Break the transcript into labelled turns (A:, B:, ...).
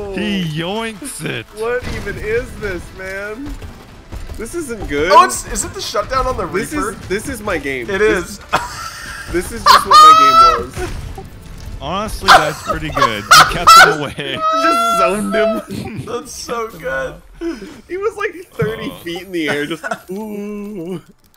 A: He yoinks it.
B: What even is this, man? This isn't good.
C: Oh, is it the shutdown on the Reaper?
B: This is my game.
C: It is.
B: This is just what my game was.
A: Honestly, that's pretty good. You kept him away.
B: Just zoned him.
C: That's so good.
B: He was like 30 feet in the air, just ooh.